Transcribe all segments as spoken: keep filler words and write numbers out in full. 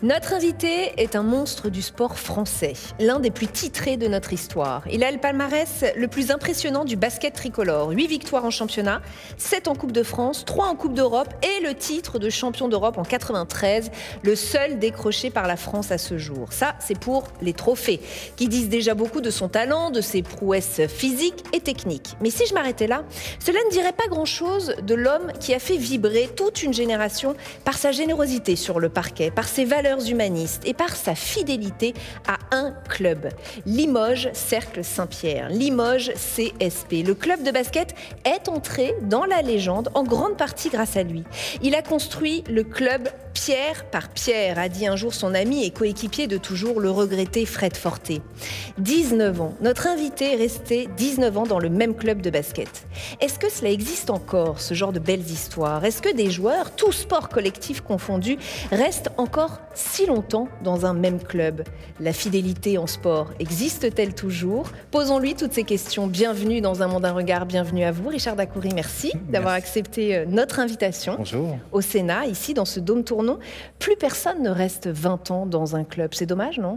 Notre invité est un monstre du sport français, l'un des plus titrés de notre histoire. Il a le palmarès le plus impressionnant du basket tricolore. huit victoires en championnat, sept en Coupe de France, trois en Coupe d'Europe et le titre de champion d'Europe en quatre-vingt-treize, le seul décroché par la France à ce jour. Ça, c'est pour les trophées, qui disent déjà beaucoup de son talent, de ses prouesses physiques et techniques. Mais si je m'arrêtais là, cela ne dirait pas grand-chose de l'homme qui a fait vibrer toute une génération par sa générosité sur le parquet, par ses valeurs humaniste et par sa fidélité à un club. Limoges Cercle Saint-Pierre, Limoges C S P. Le club de basket est entré dans la légende en grande partie grâce à lui. Il a construit le club pierre par pierre, a dit un jour son ami et coéquipier de toujours, le regretté Fred Forté. dix-neuf ans. Notre invité est resté dix-neuf ans dans le même club de basket. Est-ce que cela existe encore, ce genre de belles histoires? Est-ce que des joueurs, tous sports collectifs confondus, restent encore si longtemps dans un même club? La fidélité en sport existe-t-elle toujours? Posons-lui toutes ces questions. Bienvenue dans Un monde, un regard. Bienvenue à vous, Richard Dacoury. Merci, merci. d'avoir accepté notre invitation. Bonjour. Au Sénat, ici, dans ce dôme tournant. Plus personne ne reste vingt ans dans un club. C'est dommage, non?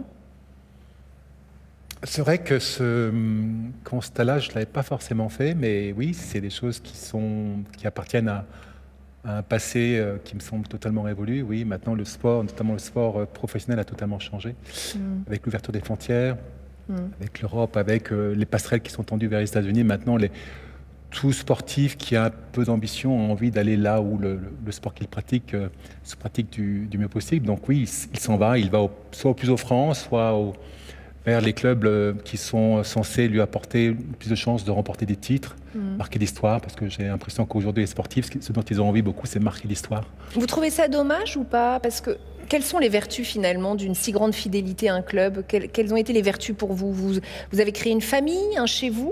C'est vrai que ce constat-là, je ne l'avais pas forcément fait, mais oui, c'est des choses qui, sont, qui appartiennent à, à un passé euh, qui me semble totalement révolu. Oui, maintenant, le sport, notamment le sport euh, professionnel, a totalement changé, mmh. avec l'ouverture des frontières, mmh. avec l'Europe, avec euh, les passerelles qui sont tendues vers les États-Unis. Maintenant, les, tout sportif qui a un peu d'ambition a envie d'aller là où le, le sport qu'il pratique euh, se pratique du, du mieux possible. Donc oui, il, il s'en va, il va au, soit au plus offrant, soit au, vers les clubs euh, qui sont censés lui apporter plus de chances de remporter des titres, mmh. marquer l'histoire, parce que j'ai l'impression qu'aujourd'hui les sportifs, ce dont ils ont envie beaucoup, c'est marquer l'histoire. Vous trouvez ça dommage ou pas? Parce que quelles sont les vertus finalement d'une si grande fidélité à un club? Quelles, quelles ont été les vertus pour vous? Vous, vous avez créé une famille, un chez vous?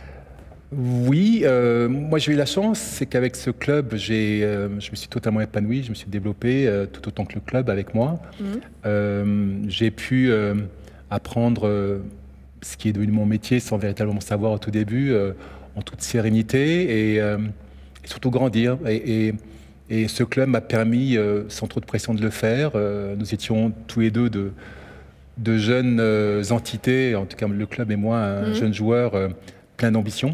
Oui, euh, moi j'ai eu la chance, c'est qu'avec ce club, j'ai, euh, je me suis totalement épanoui, je me suis développé euh, tout autant que le club avec moi. Mmh. Euh, j'ai pu euh, apprendre euh, ce qui est devenu mon métier sans véritablement savoir au tout début, euh, en toute sérénité et, euh, et surtout grandir. Et, et, et ce club m'a permis, euh, sans trop de pression, de le faire. Euh, nous étions tous les deux de, de jeunes euh, entités, en tout cas le club et moi, un mmh. jeune joueur euh, plein d'ambition.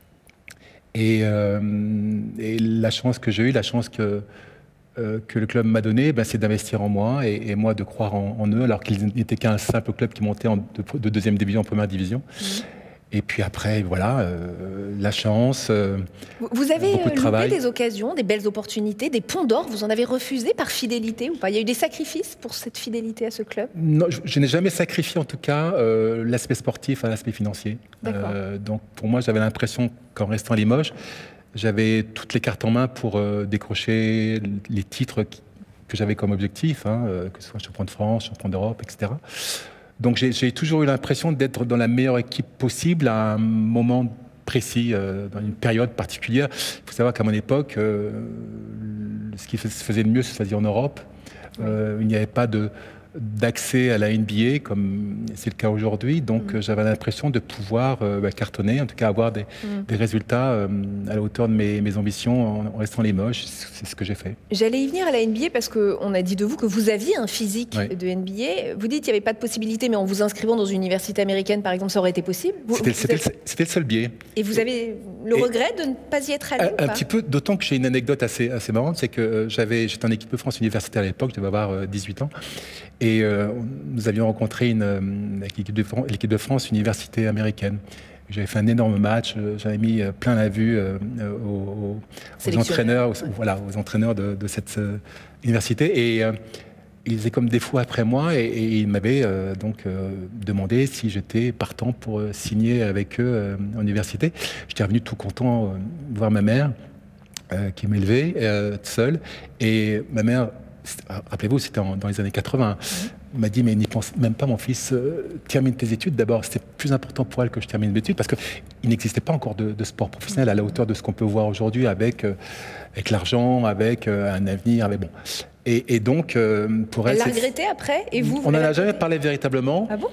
Et, euh, et la chance que j'ai eue, la chance que, euh, que le club m'a donnée, ben, c'est d'investir en moi et, et moi de croire en, en eux, alors qu'ils n'étaient qu'un simple club qui montait en, de, de deuxième division en première division. Mmh. Et puis après, voilà, euh, la chance, euh, vous avez beaucoup de loupé travail. Des occasions, des belles opportunités, des ponts d'or, vous en avez refusé par fidélité ou pas? Il y a eu des sacrifices pour cette fidélité à ce club? Non, je, je n'ai jamais sacrifié en tout cas euh, l'aspect sportif à l'aspect financier. Euh, donc pour moi, j'avais l'impression qu'en restant à Limoges, j'avais toutes les cartes en main pour euh, décrocher les titres qui, que j'avais comme objectif, hein, euh, que ce soit champion de France, champion d'Europe, et cetera. Donc j'ai toujours eu l'impression d'être dans la meilleure équipe possible à un moment précis, euh, dans une période particulière. Il faut savoir qu'à mon époque, euh, ce qui se faisait le mieux, se faisait en Europe. Euh, il n'y avait pas de d'accès à la N B A comme c'est le cas aujourd'hui, donc mmh. j'avais l'impression de pouvoir euh, bah, cartonner, en tout cas avoir des, mmh. des résultats euh, à la hauteur de mes, mes ambitions en, en restant à Limoges. C'est ce que j'ai fait. J'allais y venir à la N B A parce qu'on a dit de vous que vous aviez un physique oui. de N B A. Vous dites qu'il n'y avait pas de possibilité, mais en vous inscrivant dans une université américaine, par exemple, ça aurait été possible? C'était avez... le seul biais. Et vous avez le Et regret de ne pas y être allé? Un, un petit peu, d'autant que j'ai une anecdote assez, assez marrante, c'est que euh, j'avais, j'étais en équipe de France universitaire à l'époque, je devais avoir euh, dix-huit ans. Et euh, nous avions rencontré une, une l'équipe de, l'équipe de France, université américaine. J'avais fait un énorme match, j'avais mis plein la vue euh, aux, aux entraîneurs, aux, voilà, aux entraîneurs de, de cette euh, université. Et euh, ils faisaient comme des fous après moi et, et ils m'avaient euh, donc euh, demandé si j'étais partant pour euh, signer avec eux euh, en université. J'étais revenu tout content euh, voir ma mère euh, qui m'élevait euh, seule. Et ma mère, rappelez-vous, c'était dans les années quatre-vingts. Mmh. m'a dit, mais n'y pense même pas, mon fils, euh, termine tes études. D'abord, c'était plus important pour elle que je termine mes études, parce qu'il n'existait pas encore de, de sport professionnel à la hauteur de ce qu'on peut voir aujourd'hui, avec, euh, avec l'argent, avec euh, un avenir. Avec, bon. et, et donc, euh, pour elle... Elle l'a regretté après, et vous, On n'en a jamais parlé véritablement. Ah bon?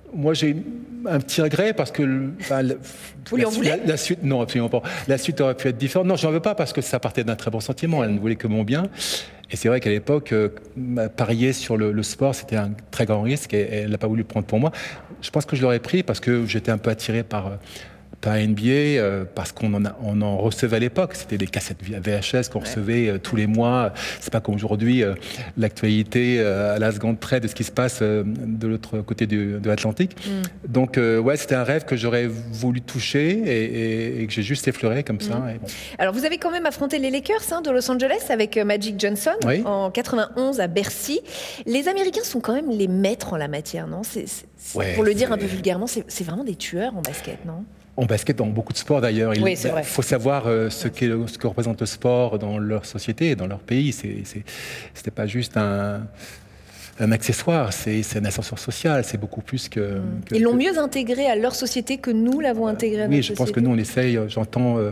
Moi, j'ai un petit regret parce que... Bah, le, Vous lui en voulez ? la, la suite, non, absolument pas. La suite aurait pu être différente. Non, je n'en veux pas parce que ça partait d'un très bon sentiment. Elle ne voulait que mon bien. Et c'est vrai qu'à l'époque, euh, parier sur le, le sport, c'était un très grand risque et elle n'a pas voulu le prendre pour moi. Je pense que je l'aurais pris parce que j'étais un peu attiré par... par N B A, euh, parce qu'on en, a, on en recevait à l'époque. C'était des cassettes V H S qu'on ouais. recevait euh, tous les mois. C'est pas comme aujourd'hui, euh, l'actualité euh, à la seconde près de ce qui se passe euh, de l'autre côté du, de l'Atlantique. Mm. Donc, euh, ouais, c'était un rêve que j'aurais voulu toucher et, et, et que j'ai juste effleuré comme mm. ça. Et bon. Alors, vous avez quand même affronté les Lakers hein, de Los Angeles avec Magic Johnson oui. en quatre-vingt-onze à Bercy. Les Américains sont quand même les maîtres en la matière, non c'est, c'est, ouais, pour le dire un peu vulgairement, c'est, c'est vraiment des tueurs en basket, non ? En basket, dans beaucoup de sports d'ailleurs. Il oui, faut savoir euh, ce, qu'est, ce que représente le sport dans leur société, dans leur pays. Ce n'était pas juste un, un accessoire, c'est, c'est un ascenseur social, c'est beaucoup plus que... Mmh. que Ils l'ont que... mieux intégré à leur société que nous l'avons intégré à notre oui, je société. pense que nous, on essaye, j'entends... Euh,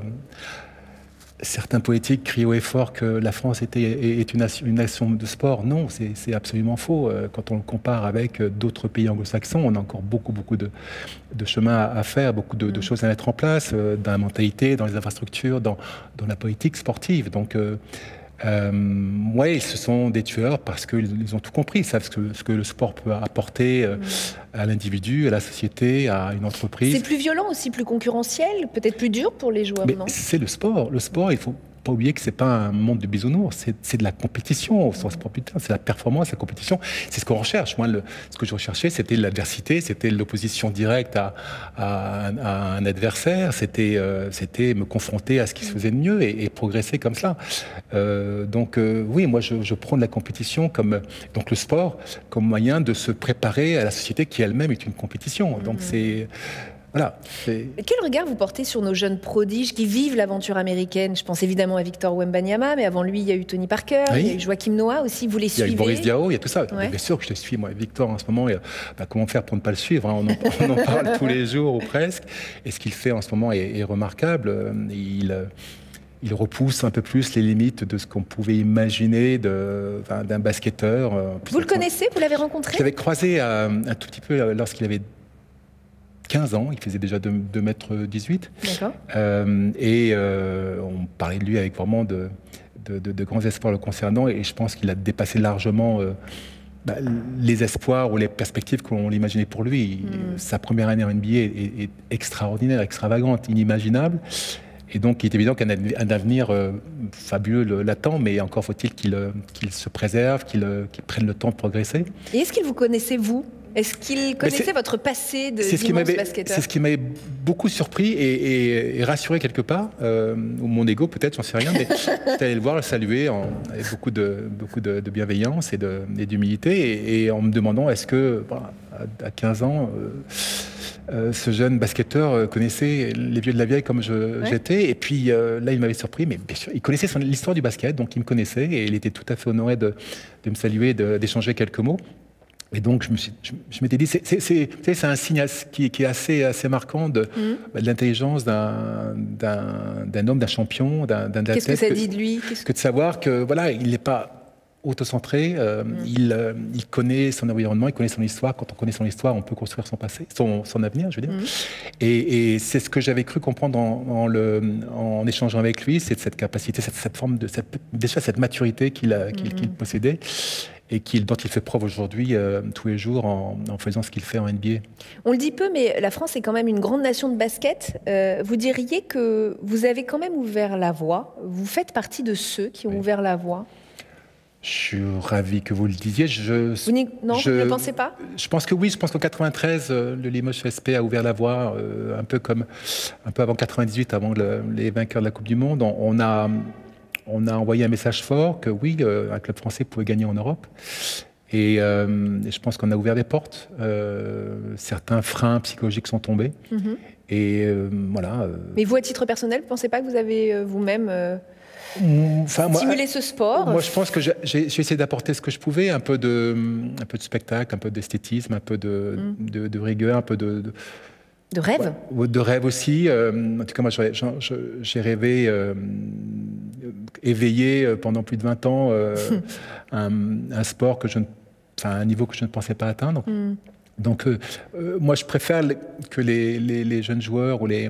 certains politiques crient haut et fort que la France était, est une nation, une nation de sport. Non, c'est, c'est absolument faux. Quand on le compare avec d'autres pays anglo-saxons, on a encore beaucoup, beaucoup de, de chemin à faire, beaucoup de, de choses à mettre en place, dans la mentalité, dans les infrastructures, dans, dans la politique sportive. Donc, euh, euh, ouais, ce sont des tueurs parce qu'ils ont tout compris. Ils savent ce que, ce que le sport peut apporter euh, à l'individu, à la société, à une entreprise. C'est plus violent aussi, plus concurrentiel, peut-être plus dur pour les joueurs, mais non ? C'est le sport. Le sport, il faut pas oublier que c'est pas un monde de bisounours, c'est, c'est de la compétition, c'est la performance, la compétition, c'est ce qu'on recherche. Moi, le, ce que je recherchais, c'était l'adversité, c'était l'opposition directe à, à, à un adversaire, c'était, euh, c'était me confronter à ce qui se faisait de mieux et, et progresser comme ça. Euh, donc euh, oui, moi, je, je prends la compétition comme donc le sport comme moyen de se préparer à la société qui elle-même est une compétition. Donc mmh. c'est Voilà, c'est... Quel regard vous portez sur nos jeunes prodiges qui vivent l'aventure américaine ? Je pense évidemment à Victor Wembanyama, mais avant lui, il y a eu Tony Parker, oui. il y a eu Joachim Noah aussi. Vous les suivez ? Il y a eu Boris Diaw, il y a tout ça. Ouais. Bien sûr que je le suis, moi. Victor, en ce moment, bah, comment faire pour ne pas le suivre hein on, en, on en parle tous les jours ou presque. Et ce qu'il fait en ce moment est, est remarquable. Il... Il repousse un peu plus les limites de ce qu'on pouvait imaginer de, enfin, d'un basketteur. Vous le connaissez ? Vous l'avez rencontré ? Je l'avais croisé euh, un tout petit peu lorsqu'il avait quinze ans, il faisait déjà deux mètres dix-huit. D'accord. Euh, et euh, on parlait de lui avec vraiment de, de, de, de grands espoirs le concernant. Et je pense qu'il a dépassé largement euh, bah, les espoirs ou les perspectives qu'on l'imaginait pour lui. Mm. Sa première année en N B A est, est, est extraordinaire, extravagante, inimaginable. Et donc, il est évident qu'un un avenir euh, fabuleux le, l'attend, mais encore faut-il qu'il, euh, qu'il se préserve, qu'il, euh, qu'il prenne le temps de progresser. Et est-ce qu'il vous connaissait, vous ? Est-ce qu'il connaissait votre passé de d'immense basketteur ? C'est ce qui m'avait beaucoup surpris et, et, et rassuré quelque part, euh, ou mon ego peut-être, j'en sais rien, mais j'étais allé le voir, le saluer en, avec beaucoup de, beaucoup de, de bienveillance et, de, et d'humilité, et, et en me demandant est-ce que, bah, à quinze ans... Euh, Euh, ce jeune basketteur euh, connaissait les vieux de la vieille comme je, ouais. j'étais. Et puis euh, là, il m'avait surpris, mais bien sûr, il connaissait son, l'histoire du basket, donc il me connaissait et il était tout à fait honoré de, de me saluer, de, d'échanger quelques mots. Et donc, je, me suis, je, je m'étais dit, c'est, c'est, c'est, c'est un signe qui, qui est assez, assez marquant de, mmh. bah, de l'intelligence d'un, d'un, d'un homme, d'un champion, d'un, d'un athlète. Qu'est-ce que ça dit de lui ? Qu'est-ce... Que de savoir que, voilà, il n'est pas autocentré, euh, mmh. il, euh, il connaît son environnement, il connaît son histoire. Quand on connaît son histoire, on peut construire son passé, son, son avenir, je veux dire. Mmh. Et, et c'est ce que j'avais cru comprendre en, en, le, en échangeant avec lui, c'est cette capacité, cette, cette forme de, cette, déjà cette maturité qu'il, a, qu'il, mmh. qu'il possédait et qu'il, dont il fait preuve aujourd'hui euh, tous les jours en, en faisant ce qu'il fait en N B A. On le dit peu, mais la France est quand même une grande nation de basket. Euh, vous diriez que vous avez quand même ouvert la voie. Vous faites partie de ceux qui ont oui. ouvert la voie. Je suis ravi que vous le disiez. Je, vous n'y, non, je, vous ne le pensez pas ? Je pense que oui. Je pense qu'en quatre-vingt-treize, euh, le Limoges S P a ouvert la voie, euh, un peu comme un peu avant quatre-vingt-dix-huit, avant le, les vainqueurs de la Coupe du Monde. On, on a on a envoyé un message fort que oui, euh, un club français pouvait gagner en Europe. Et, euh, et je pense qu'on a ouvert des portes. Euh, certains freins psychologiques sont tombés. Mm-hmm. Et euh, voilà. Euh... Mais vous, à titre personnel, vous ne pensez pas que vous avez euh, vous-même euh... Enfin, stimuler moi, ce sport. Moi, je pense que j'ai, j'ai essayé d'apporter ce que je pouvais, un peu de, un peu de spectacle, un peu d'esthétisme, un peu de, mm. de, de rigueur, un peu de... De, de rêve ouais, de rêve aussi. Euh, en tout cas, moi, j'ai, j'ai rêvé, euh, éveillé pendant plus de vingt ans, euh, un, un sport que je ne... Enfin, un niveau que je ne pensais pas atteindre. Mm. Donc, euh, euh, moi, je préfère que les, les, les jeunes joueurs ou les,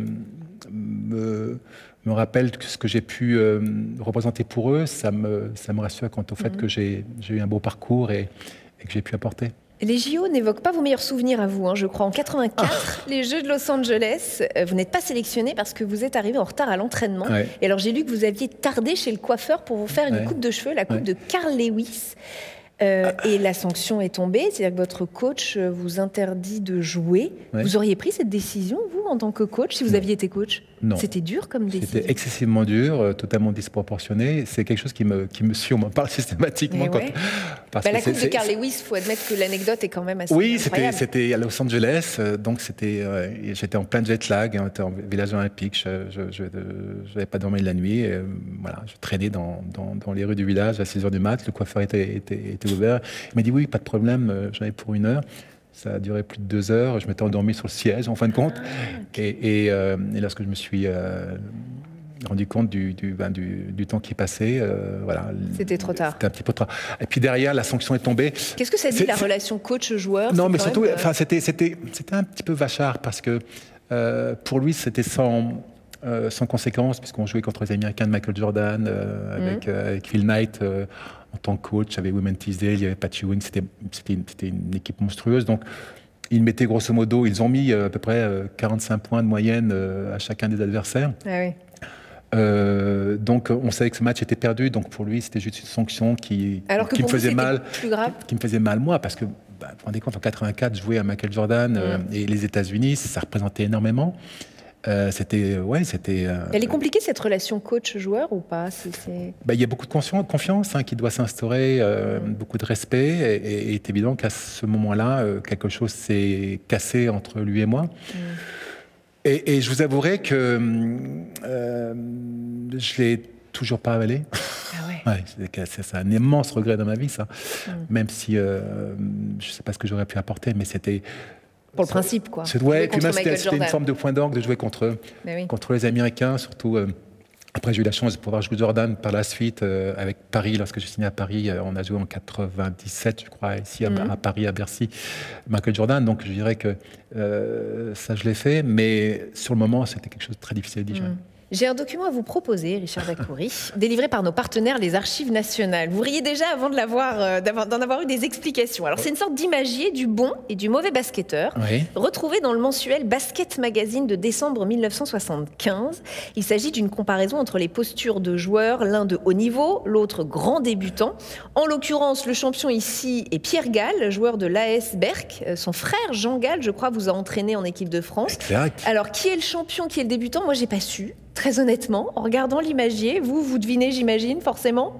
me, me rappellent que ce que j'ai pu euh, représenter pour eux. Ça me, ça me rassure quant au fait mmh. que j'ai eu un beau parcours et, et que j'ai pu apporter. Les J O n'évoquent pas vos meilleurs souvenirs à vous, hein, je crois. En quatre-vingt-quatre, ah. les Jeux de Los Angeles, vous n'êtes pas sélectionné parce que vous êtes arrivé en retard à l'entraînement. Ouais. Et alors, j'ai lu que vous aviez tardé chez le coiffeur pour vous faire une ouais. coupe de cheveux, la coupe ouais. de Carl Lewis. Euh, et la sanction est tombée, c'est-à-dire que votre coach vous interdit de jouer. Ouais. Vous auriez pris cette décision, vous, en tant que coach, si vous aviez été coach? Non. C'était dur comme décision? C'était excessivement dur, euh, totalement disproportionné. C'est quelque chose qui me, qui me suit, on m'en parle systématiquement. Quand, ouais. parce bah, que la coupe de Carl Lewis, il faut admettre que l'anecdote est quand même assez oui, incroyable. Oui, c'était à Los Angeles, euh, donc c'était, euh, j'étais en plein jet lag, hein, en village olympique, je n'avais pas dormi de la nuit. Et, euh, voilà, je traînais dans, dans, dans les rues du village à six heures du mat, le coiffeur était, était, était ouvert. Il m'a dit oui, pas de problème, j'en ai pour une heure. Ça a duré plus de deux heures. Je m'étais endormi sur le siège, en fin de compte. Ah, okay. Et, et, euh, et lorsque je me suis euh, rendu compte du, du, ben, du, du temps qui passait, euh, voilà. C'était trop tard. C'était un petit peu trop tard. Et puis derrière, la sanction est tombée. Qu'est-ce que ça dit, la relation coach-joueur? Non, mais surtout, enfin, c'était, c'était, c'était un petit peu vachard parce que euh, pour lui, c'était sans... Euh, sans conséquence, puisqu'on jouait contre les Américains de Michael Jordan, euh, avec, mmh. euh, avec Phil Knight euh, en tant que coach, il y avait Women Teasdale, il y avait Pat Ewing, c'était une, une équipe monstrueuse. Donc, ils mettaient grosso modo, ils ont mis euh, à peu près euh, quarante-cinq points de moyenne euh, à chacun des adversaires. Ah oui. Euh, donc, on savait que ce match était perdu, donc pour lui, c'était juste une sanction qui, Alors que qui pour me faisait vous, mal, plus grave. qui me faisait mal moi, parce que, bah, vous vous rendez compte, en quatre-vingt-quatre, jouer à Michael Jordan mmh. euh, et les États-Unis, ça représentait énormément. Euh, c'était, ouais, c'était. Euh, Elle est compliquée cette relation coach-joueur ou pas? c'est, c'est... Bah, y a beaucoup de confiance hein, qui doit s'instaurer, euh, mmh. beaucoup de respect, et, et, et est évident qu'à ce moment-là, euh, quelque chose s'est cassé entre lui et moi. Mmh. Et, et je vous avouerai que euh, je l'ai toujours pas avalé. Ah ouais. Ouais, c'est, c'est un immense regret dans ma vie, ça. Mmh. Même si euh, je sais pas ce que j'aurais pu apporter, mais c'était. Pour le principe, quoi. C'est, ouais, et puis même, c'était, c'était une forme de point d'orgue de jouer contre, oui. contre les Américains, surtout. Euh, après, j'ai eu la chance de pouvoir jouer Jordan par la suite euh, avec Paris. Lorsque j'ai signé à Paris, euh, on a joué en quatre-vingt-dix-sept, je crois, ici à, mm-hmm. à Paris, à Bercy, Michael Jordan. Donc, je dirais que euh, ça, je l'ai fait. Mais sur le moment, c'était quelque chose de très difficile à digérer. Mm. J'ai un document à vous proposer, Richard Dacoury, délivré par nos partenaires, les Archives nationales. Vous riez déjà avant de l'avoir, euh, d'avoir, d'en avoir eu des explications. Alors, c'est une sorte d'imagier du bon et du mauvais basketteur, oui. retrouvé dans le mensuel Basket Magazine de décembre mille neuf cent soixante-quinze. Il s'agit d'une comparaison entre les postures de joueurs, l'un de haut niveau, l'autre grand débutant. En l'occurrence, le champion ici est Pierre Gall, joueur de l'A S Berck. Son frère Jean Gall, je crois, vous a entraîné en équipe de France. Exact. Alors, qui est le champion, qui est le débutant? Moi, j'ai pas su. Très honnêtement, en regardant l'imagier, vous, vous devinez, j'imagine, forcément?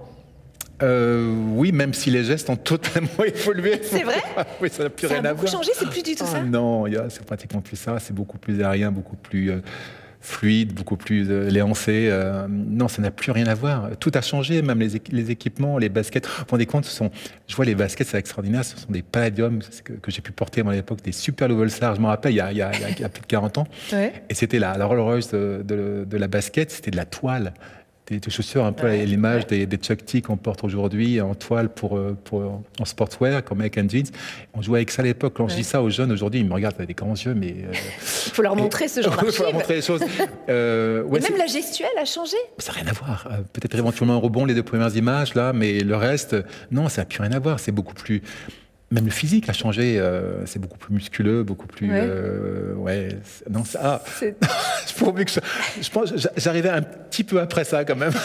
euh, Oui, même si les gestes ont totalement évolué. C'est vrai? Oui, ça n'a plus ça rien a à beaucoup voir. changé, c'est plus du tout oh, ça? Non, c'est pratiquement plus ça. C'est beaucoup plus aérien, beaucoup plus euh, fluide, beaucoup plus euh, léancé. Euh, non, ça n'a plus rien à voir. Tout a changé, même les, les équipements, les baskets. Vous vous rendez compte, ce sont, je vois les baskets, c'est extraordinaire. Ce sont des Palladium que, que j'ai pu porter à l'époque, des super Level Star. Je me rappelle, il y a, il y a, il y a, il y a plus de quarante ans. Ouais. Et c'était la, la Rolls Royce de, de, de la basket, c'était de la toile. Des, des chaussures un peu ouais, à l'image ouais. des, des Chuck T qu'on porte aujourd'hui en toile pour, pour, en sportswear, comme American Jeans. On jouait avec ça à l'époque. Quand ouais. je dis ça aux jeunes aujourd'hui, ils me regardent avec des grands yeux, mais... Euh, il faut leur montrer et, ce genre d'archives. Il faut leur montrer les choses. Euh, ouais, même la gestuelle a changé. Ça n'a rien à voir. Euh, peut-être éventuellement un rebond, les deux premières images, là, mais le reste, non, ça n'a plus rien à voir. C'est beaucoup plus... Même le physique a changé, euh, c'est beaucoup plus musculeux, beaucoup plus... Ouais, euh, ouais non, ça... Ah, pourvu que je, je pense j'arrivais un petit peu après ça, quand même.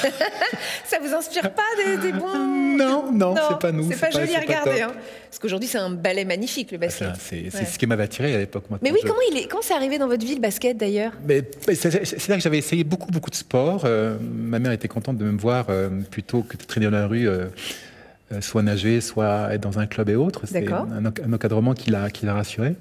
Ça vous inspire pas des, des bons... Non, non, non c'est pas nous. C'est pas, pas joli à regarder. Hein. Parce qu'aujourd'hui, c'est un ballet magnifique, le basket. Ah, c'est c'est ouais. ce qui m'avait attiré à l'époque. Moi, mais oui, je... comment, il est, comment c'est arrivé dans votre vie, le basket, d'ailleurs? mais, mais c'est, c'est là que j'avais essayé beaucoup, beaucoup de sports. Euh, ma mère était contente de me voir euh, plutôt que de traîner dans la rue... Euh, soit nager, soit être dans un club et autres. C'est un, un encadrement qui l'a, qui l'a rassuré.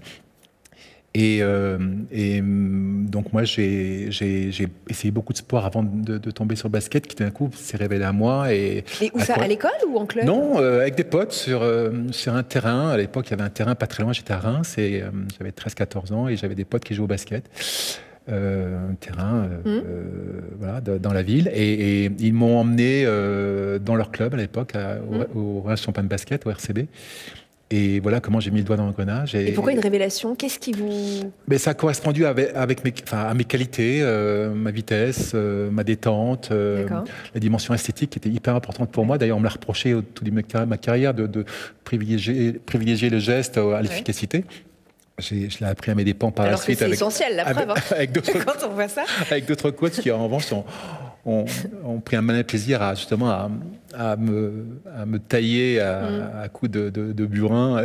Et, euh, et donc moi, j'ai, j'ai, j'ai essayé beaucoup de sports avant de, de tomber sur le basket, qui d'un coup s'est révélé à moi. Et, et où à ça, quoi... à l'école ou en club? Non, euh, avec des potes sur, euh, sur un terrain. À l'époque, il y avait un terrain pas très loin, j'étais à Reims, et euh, j'avais treize quatorze ans, et j'avais des potes qui jouaient au basket. Euh, un terrain euh, mmh. euh, voilà, de, dans la ville, et, et ils m'ont emmené euh, dans leur club à l'époque, à, mmh. au, au Reims Champagne Basket, au R C B, Et voilà comment j'ai mis le doigt dans l'engrenage. Et, et pourquoi une révélation? Qu'est-ce qui vous... Mais ça a correspondu avec, avec mes, enfin, à mes qualités, euh, ma vitesse, euh, ma détente, euh, la dimension esthétique qui était hyper importante pour moi. D'ailleurs, on me l'a reproché au tout début de ma carrière de, de privilégier, privilégier le geste à l'efficacité. Ouais. Je l'ai appris à mes dépens par Alors la suite. C'est essentiel, la preuve. Avec, hein. avec Quand on voit ça. Avec d'autres coachs qui, en revanche, sont... ont, ont pris un malin plaisir à justement à, à, me, à me tailler à, mm. à coups de, de, de burin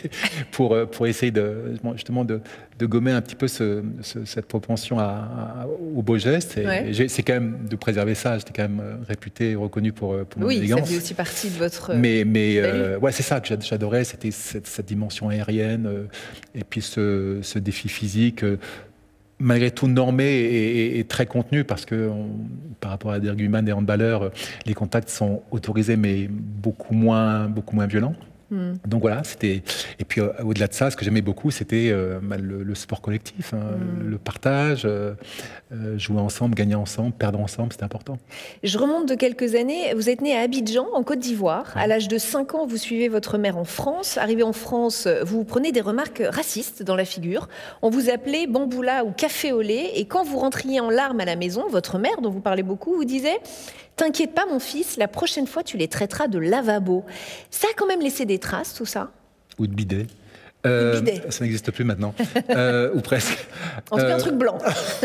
pour, pour essayer de, justement de, de gommer un petit peu ce, ce, cette propension à, à, au beau geste. Ouais. C'est quand même de préserver ça. J'étais quand même réputé et reconnu pour, pour mon oui, élégance. Oui, ça fait aussi partie de votre... Mais, mais euh, ouais, c'est ça que j'adorais, c'était cette, cette dimension aérienne euh, et puis ce, ce défi physique. Euh, malgré tout normé et, et, et très contenu, parce que on, par rapport à des rugbyman et handballeurs, les contacts sont autorisés, mais beaucoup moins, beaucoup moins violents. Mm. Donc voilà, c'était... Et puis euh, au-delà de ça, ce que j'aimais beaucoup, c'était euh, le, le sport collectif, hein, mm. le partage, euh, euh, jouer ensemble, gagner ensemble, perdre ensemble, c'était important. Je remonte de quelques années. Vous êtes né à Abidjan, en Côte d'Ivoire. Ouais. À l'âge de cinq ans, vous suivez votre mère en France. Arrivé en France, vous prenez des remarques racistes dans la figure. On vous appelait bamboula ou café au lait. Et quand vous rentriez en larmes à la maison, votre mère, dont vous parlez beaucoup, vous disait... T'inquiète pas, mon fils, la prochaine fois, tu les traiteras de lavabo. Ça a quand même laissé des traces, tout ça? Ou de bidet. Euh, bidet. Ça n'existe plus maintenant. euh, ou presque. En tout cas, euh, un truc blanc.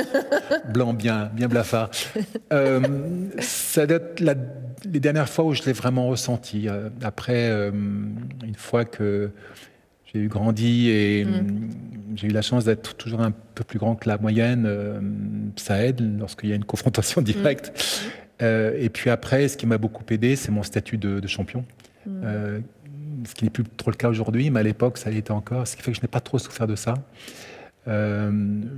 Blanc, bien, bien blafard. euh, ça doit être la, les dernières fois où je l'ai vraiment ressenti. Euh, après, euh, une fois que j'ai eu grandi et mm. j'ai eu la chance d'être toujours un peu plus grand que la moyenne, euh, ça aide lorsqu'il y a une confrontation directe. Mm. Euh, et puis après, ce qui m'a beaucoup aidé, c'est mon statut de, de champion. Mmh. Euh, ce qui n'est plus trop le cas aujourd'hui, mais à l'époque, ça l'était encore. Ce qui fait que je n'ai pas trop souffert de ça. Euh...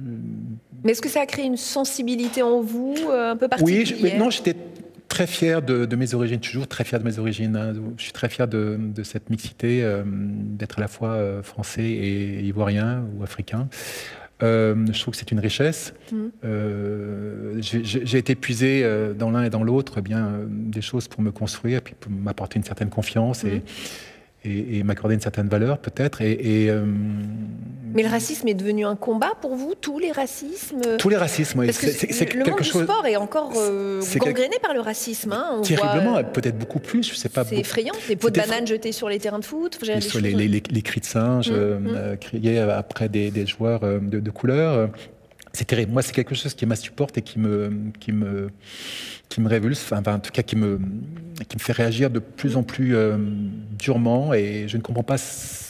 Mais est-ce que ça a créé une sensibilité en vous euh, un peu particulière? Oui, je, non, j'étais très fier de, de mes origines, toujours très fier de mes origines. Hein. Je suis très fier de, de cette mixité, euh, d'être à la fois euh, français et ivoirien ou africain. Euh, je trouve que c'est une richesse. Mmh. Euh, j'ai été puisé euh, dans l'un et dans l'autre eh bien euh, des choses pour me construire, puis pour m'apporter une certaine confiance mmh. et, et, et m'accorder une certaine valeur peut-être. Et, et euh... Mais le racisme est devenu un combat pour vous, tous les racismes? Tous les racismes, oui. Parce que c'est, c'est le monde chose... du sport est encore euh, est gangréné quel... par le racisme. Hein. On Terriblement, voit... peut-être beaucoup plus, je sais pas. C'est effrayant, des pots de bananes jetés sur les terrains de foot. Les, choses... les, les, les, les cris de singe mmh, euh, mmh. criés après des, des joueurs euh, de, de couleur. C'est terrible. Moi, c'est quelque chose qui m'insupporte et qui me, qui me, qui me révulse, enfin, en tout cas, qui me, qui me fait réagir de plus en plus euh, durement. Et je ne comprends pas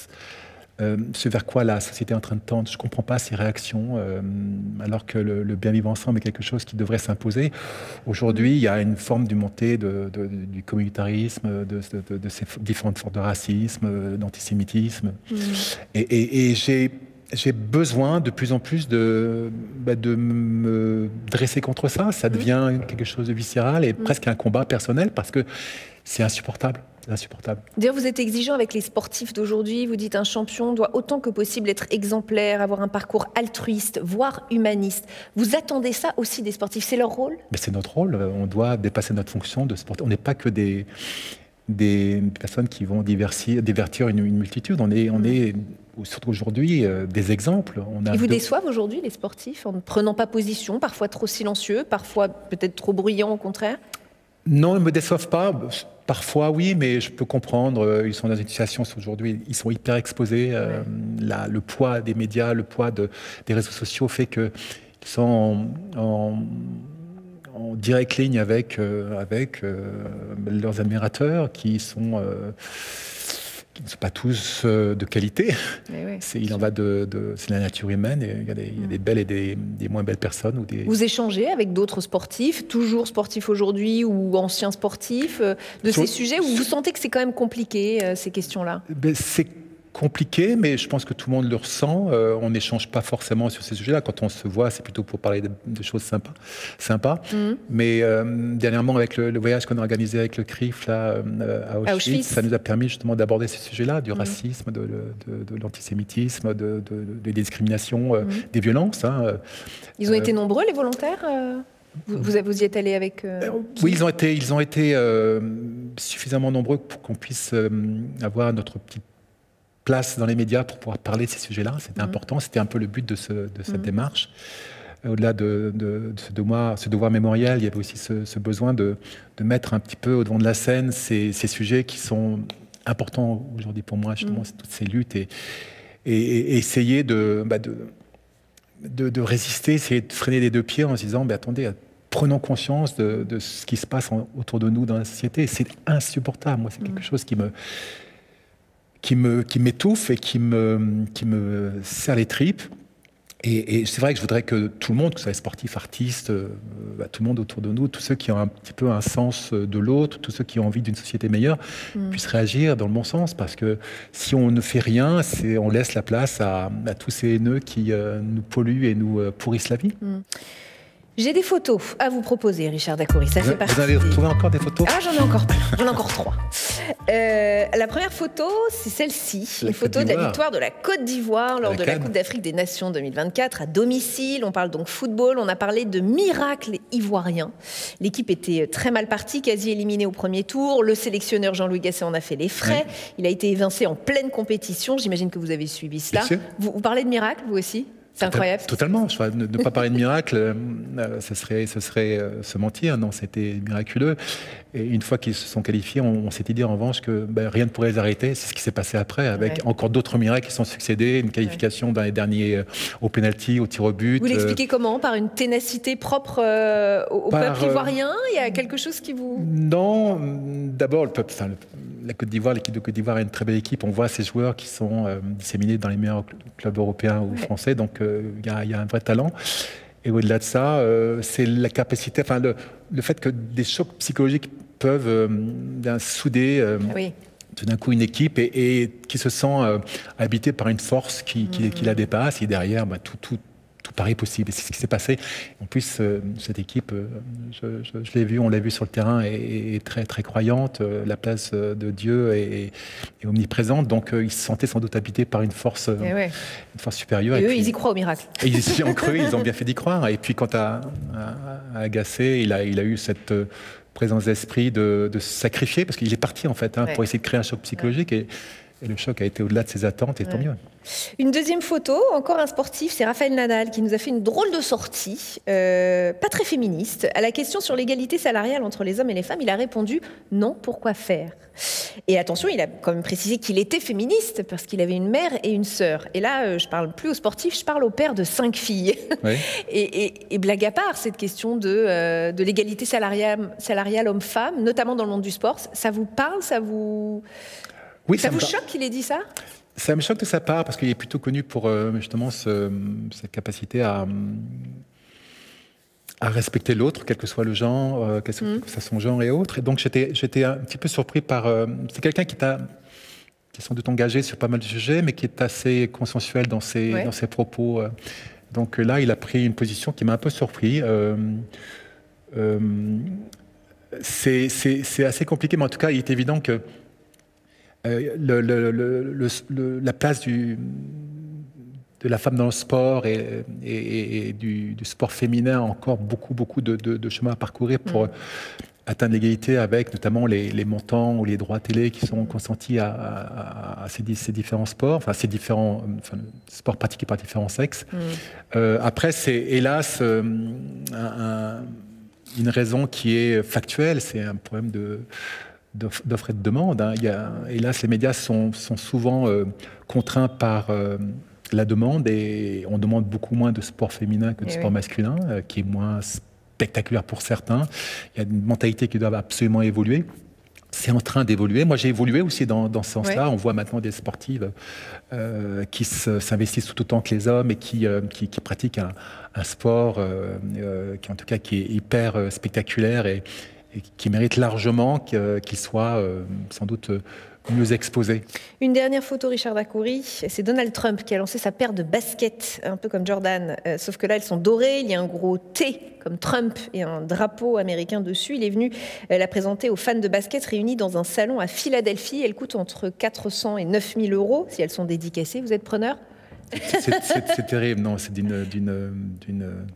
euh, ce vers quoi la société est en train de tendre. Je ne comprends pas ces réactions, euh, alors que le, le bien vivre ensemble est quelque chose qui devrait s'imposer. Aujourd'hui, il y a une forme de montée de, de, du communautarisme, de, de, de ces différentes formes de racisme, d'antisémitisme. Mmh. Et, et, et j'ai... J'ai besoin de plus en plus de, bah, de me dresser contre ça. Ça devient mmh. quelque chose de viscéral et mmh. presque un combat personnel parce que c'est insupportable. insupportable. D'ailleurs, vous êtes exigeant avec les sportifs d'aujourd'hui. Vous dites un champion doit autant que possible être exemplaire, avoir un parcours altruiste, voire humaniste. Vous attendez ça aussi des sportifs? C'est leur rôle? Mais c'est notre rôle. On doit dépasser notre fonction de sportif. On n'est pas que des... des personnes qui vont divertir, divertir une, une multitude. On est, on est surtout aujourd'hui, euh, des exemples. On a Ils vous de... déçoivent aujourd'hui, les sportifs, en ne prenant pas position, parfois trop silencieux, parfois peut-être trop bruyants au contraire? Non, ils ne me déçoivent pas. Parfois, oui, mais je peux comprendre. Ils sont dans une situation aujourd'hui, ils sont hyper exposés. Euh, ouais. la, le poids des médias, le poids de, des réseaux sociaux fait qu'ils sont en... en en direct ligne avec, euh, avec euh, leurs admirateurs qui sont, euh, qui ne sont pas tous euh, de qualité. Oui, il en va de, de c'est la nature humaine. Et il, y a des, il y a des belles et des, des moins belles personnes. Ou des... Vous échangez avec d'autres sportifs, toujours sportifs aujourd'hui ou anciens sportifs, de Sur, ces sujets où vous sentez que c'est quand même compliqué, euh, ces questions-là? Ben, c'est compliqué, mais je pense que tout le monde le ressent. Euh, on n'échange pas forcément sur ces sujets-là. Quand on se voit, c'est plutôt pour parler de, de choses sympas. sympas. Mmh. Mais euh, dernièrement, avec le, le voyage qu'on a organisé avec le C R I F là, euh, à, Auschwitz, à Auschwitz, ça nous a permis justement d'aborder ces sujets-là, du mmh. racisme, de, de, de l'antisémitisme, de, de, de, des discriminations, euh, mmh. des violences. Hein. Ils ont euh, été nombreux, les volontaires euh... Vous, vous, vous y êtes allé avec... Euh, oui, ils ont été, ils ont été euh, suffisamment nombreux pour qu'on puisse euh, avoir notre petite place dans les médias pour pouvoir parler de ces sujets-là. C'était mmh. important, c'était un peu le but de, ce, de cette mmh. démarche. Au-delà de, de, de ce, devoir, ce devoir mémorial, il y avait aussi ce, ce besoin de, de mettre un petit peu au devant de la scène ces, ces sujets qui sont importants aujourd'hui pour moi, justement, mmh. toutes ces luttes, et, et, et essayer de, bah de, de, de résister, essayer de freiner les deux pieds en se disant, bah, attendez, prenons conscience de, de ce qui se passe en, autour de nous dans la société. C'est insupportable. Moi, c'est quelque mmh. chose qui me... qui me, qui m'étouffe et qui me, qui me serre les tripes. Et, et c'est vrai que je voudrais que tout le monde, que ce soit les sportifs, artistes, euh, bah, tout le monde autour de nous, tous ceux qui ont un petit peu un sens de l'autre, tous ceux qui ont envie d'une société meilleure, mmh. puissent réagir dans le bon sens. Parce que si on ne fait rien, c'est, on laisse la place à, à tous ces haineux qui euh, nous polluent et nous euh, pourrissent la vie. Mmh. J'ai des photos à vous proposer, Richard Dacoury. Ça vous, fait partie. Vous avez retrouvé encore des photos? Ah, j'en ai encore plein. J'en ai encore trois. Euh, la première photo, c'est celle-ci. Une photo de la victoire de la Côte d'Ivoire lors de la Coupe d'Afrique des Nations deux mille vingt-quatre à domicile. On parle donc football. On a parlé de miracle ivoirien. L'équipe était très mal partie, quasi éliminée au premier tour. Le sélectionneur Jean-Louis Gasset en a fait les frais. Oui. Il a été évincé en pleine compétition. J'imagine que vous avez suivi cela. Vous, vous parlez de miracle, vous aussi? C'est incroyable. Totalement. Je ne, ne pas parler de miracle, euh, ce serait, ce serait euh, se mentir. Non, c'était miraculeux. Et une fois qu'ils se sont qualifiés, on, on s'était dit en revanche que ben, rien ne pourrait les arrêter. C'est ce qui s'est passé après, avec ouais. encore d'autres miracles qui sont succédés. Une qualification ouais. dans les derniers euh, au penalty, au tir au but. Vous l'expliquez euh, comment? Par une ténacité propre euh, au, au par, peuple ivoirien? Il y a quelque chose qui vous... Non, d'abord, le peuple... Enfin, le, la Côte d'Ivoire, l'équipe de Côte d'Ivoire est une très belle équipe. On voit ces joueurs qui sont euh, disséminés dans les meilleurs clubs européens ou ouais. français. Donc, il euh, y, y a un vrai talent. Et au-delà de ça, euh, c'est la capacité, enfin, le, le fait que des chocs psychologiques peuvent euh, bien souder euh, oui. tout d'un coup une équipe et, et qui se sent euh, habitée par une force qui, qui, mmh. qui la dépasse. Et derrière, bah, tout, tout, tout paraît possible. Et c'est ce qui s'est passé. En plus, euh, cette équipe, euh, je, je, je l'ai vu, on l'a vu sur le terrain, est, est très, très croyante. Euh, la place de Dieu est, est omniprésente. Donc, euh, ils se sentaient sans doute habités par une force, euh, ouais. une force supérieure. Et, et eux, puis, ils y croient au miracle. Et ils y ont cru, ils ont bien fait d'y croire. Et puis, quant à, à, à Gasset, il a, il a eu cette euh, présence d'esprit de, de se sacrifier, parce qu'il est parti, en fait, hein, ouais. pour essayer de créer un choc psychologique. Ouais. Et, Et le choc a été au-delà de ses attentes, et ouais. tant mieux. Une deuxième photo, encore un sportif, c'est Rafael Nadal qui nous a fait une drôle de sortie, euh, pas très féministe. À la question sur l'égalité salariale entre les hommes et les femmes, il a répondu « non, pourquoi faire ?» Et attention, il a quand même précisé qu'il était féministe parce qu'il avait une mère et une sœur. Et là, euh, je parle plus au sportif, je parle au père de cinq filles. Oui. et, et, et blague à part, cette question de, euh, de l'égalité salariale, salariale homme-femme, notamment dans le monde du sport, ça vous parle, ça vous... Oui, ça, ça vous choque qu'il ait dit ça? Ça me choque de sa part, parce qu'il est plutôt connu pour euh, justement ce, cette capacité à, à respecter l'autre, quel que soit le genre, euh, quel que mm. soit son genre et autres. Et donc j'étais, j'étais un petit peu surpris par... Euh, c'est quelqu'un qui, t'a, qui est sans doute engagé sur pas mal de sujets, mais qui est assez consensuel dans ses, ouais. dans ses propos. Euh. Donc là, il a pris une position qui m'a un peu surpris. Euh, euh, c'est, c'est, c'est assez compliqué, mais en tout cas, il est évident que Euh, le, le, le, le, le, la place du, de la femme dans le sport et, et, et du, du sport féminin a encore beaucoup, beaucoup de, de, de chemin à parcourir pour mmh. atteindre l'égalité avec notamment les, les montants ou les droits télé qui sont consentis à, à, à ces, ces différents sports, enfin ces différents enfin, sports pratiqués par différents sexes. Mmh. Euh, après, c'est hélas euh, un, un, une raison qui est factuelle, c'est un problème de... d'offre et de demande. Hein. Il y a, hélas, les médias sont, sont souvent euh, contraints par euh, la demande et on demande beaucoup moins de sport féminin que de et sport oui. masculin, euh, qui est moins spectaculaire pour certains. Il y a une mentalité qui doit absolument évoluer. C'est en train d'évoluer. Moi, j'ai évolué aussi dans, dans ce sens-là. Ouais. On voit maintenant des sportives euh, qui se, s'investissent tout autant que les hommes et qui, euh, qui, qui pratiquent un, un sport euh, euh, qui, en tout cas, qui est hyper euh, spectaculaire et et qui mérite largement qu'il soit euh, sans doute mieux exposé. Une dernière photo, Richard Dacoury, c'est Donald Trump qui a lancé sa paire de baskets, un peu comme Jordan, euh, sauf que là, elles sont dorées, il y a un gros T comme Trump et un drapeau américain dessus. Il est venu euh, la présenter aux fans de basket réunis dans un salon à Philadelphie. Elles coûtent entre quatre cents et neuf mille euros, si elles sont dédicacées. Vous êtes preneur? C'est terrible, non, c'est d'une... d'une, d'une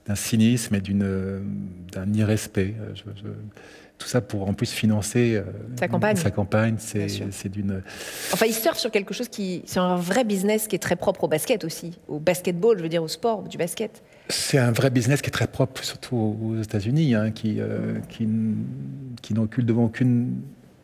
d'un cynisme et d'un irrespect. Je, je, tout ça pour en plus financer euh, sa campagne. Sa campagne, c'est d'une. Enfin, il surfe sur quelque chose qui, c'est un vrai business qui est très propre au basket aussi, au basketball, je veux dire au sport du basket. C'est un vrai business qui est très propre, surtout aux États-Unis, hein, qui, euh, qui, qui n'occulte devant aucune.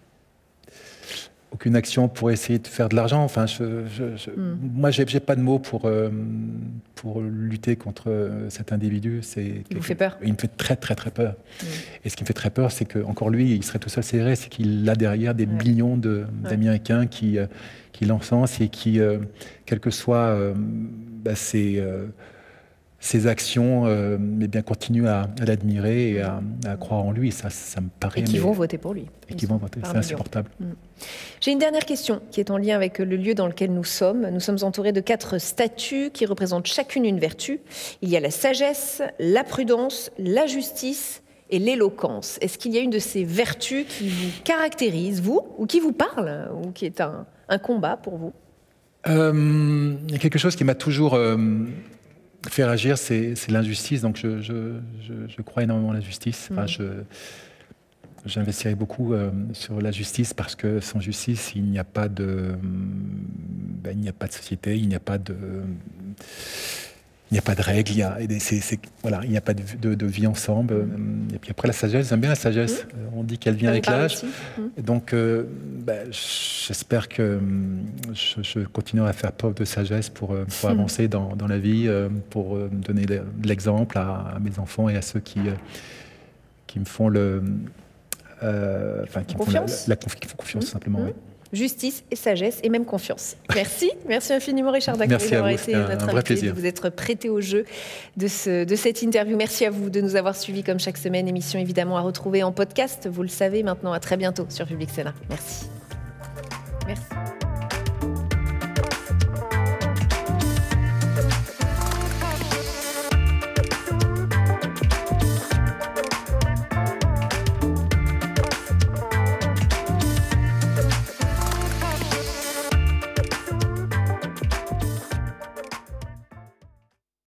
aucune action pour essayer de faire de l'argent. Enfin, je, je, je, mm. Moi, j'ai pas de mots pour, euh, pour lutter contre cet individu. Il vous fait peur? Il me fait très, très, très peur. Mm. Et ce qui me fait très peur, c'est qu'encore lui, il serait tout seul serré, c'est qu'il a derrière des ouais. millions d'Américains ouais. qui, euh, qui l'encensent et qui, euh, quelles que soient euh, bah, ces... Euh, ses actions, euh, mais bien continuent à, à l'admirer et à, à croire en lui. Ça, ça me paraît. Et qui mais... vont voter pour lui. Et qui vont voter. C'est insupportable. Mmh. J'ai une dernière question qui est en lien avec le lieu dans lequel nous sommes. Nous sommes entourés de quatre statues qui représentent chacune une vertu. Il y a la sagesse, la prudence, la justice et l'éloquence. Est-ce qu'il y a une de ces vertus qui vous caractérise, vous, ou qui vous parle, ou qui est un, un combat pour vous? euh, Il y a quelque chose qui m'a toujours euh, fait réagir, c'est l'injustice. Donc je, je, je, je crois énormément à la justice. Enfin, mmh. J'investirai beaucoup euh, sur la justice parce que sans justice, il n'y a pas de, ben, il n'y a pas de société, il n'y a pas de, il n'y a pas de règles, il y a, c'est, c'est, voilà, il n'y a pas de, de, de vie ensemble. Mmh. Et puis après la sagesse, j'aime bien la sagesse. Mmh. On dit qu'elle vient avec l'âge. Mmh. Donc, euh, ben, j'espère que je, je continuerai à faire preuve de sagesse pour, pour mmh. avancer dans, dans la vie, pour donner de l'exemple à, à mes enfants et à ceux qui, qui me font le Euh, enfin, qui confiance. La, la, la conf confiance, mmh. simplement. Mmh. Oui. Justice et sagesse et même confiance. Merci. Merci infiniment, Richard Dacoury, d'avoir été un, notre un invité, plaisir. de vous être prêté au jeu de, ce, de cette interview. Merci à vous de nous avoir suivis comme chaque semaine. Émission évidemment à retrouver en podcast. Vous le savez maintenant. À très bientôt sur Public Sénat. Merci. Merci.